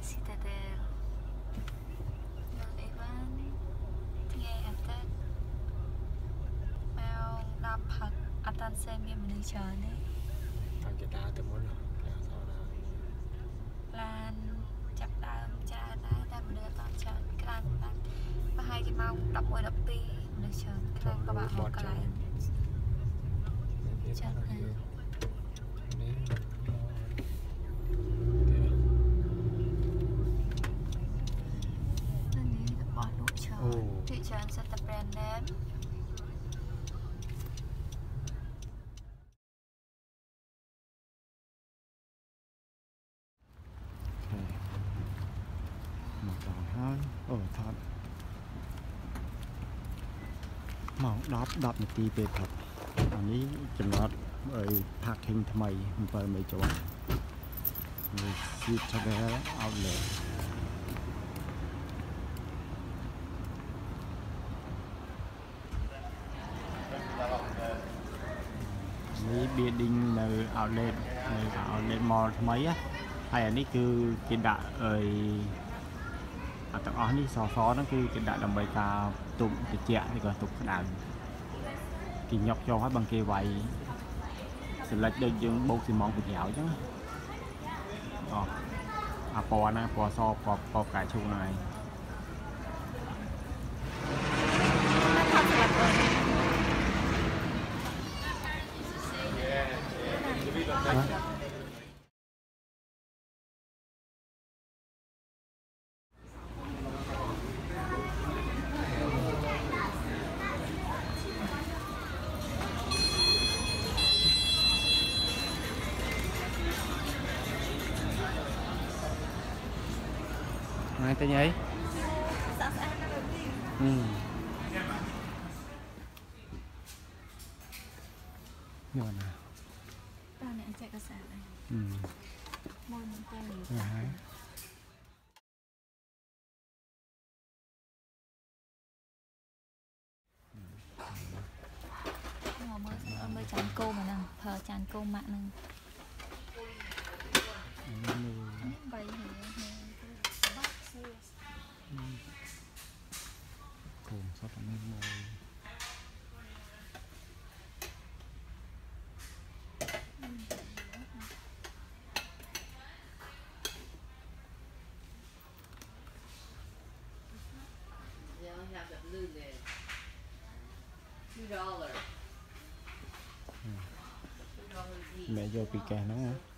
Citadel Ivan nghe attack Mèo Nam Phật Atan xem như mình chờ này thằng kia ta từ muốn kéo sau là Lan chập đam cha ta mình đưa toàn chờ Clan ta và hai cái mau đọc môi đọc pi mình chờ Clan các bạn một cái lại chân này bỏ nụ chờ thị trường sẽ tập brand name một tròn hơn thật màu đọp một tí về thật anh ấy chừng ngọt bởi parking thay mày bởi mấy chỗ người xịt cho bé outletนี้เบียดิงในoutlet mall ทำไมอะhayอันนี้คือกินดะแต่อันนี้ซอนั่นคือกินดะดำใบกาตุ่มติเจียนี่ก็ตุ่มขนาดกินnhọc cho hết bằng kia vậy sự lệch đơn dương bông xì mòn bị dạo chứ pò nè pò so pò cải chung này hai tay nhảy rồi nè tao này chạy cơ sở này môi mình tay mới chán cô mà nè thờ chán cô mạng nè bay cùng sắp lên môi They only have the blue lid. $2. $2 each. mẹ vô bị kè nó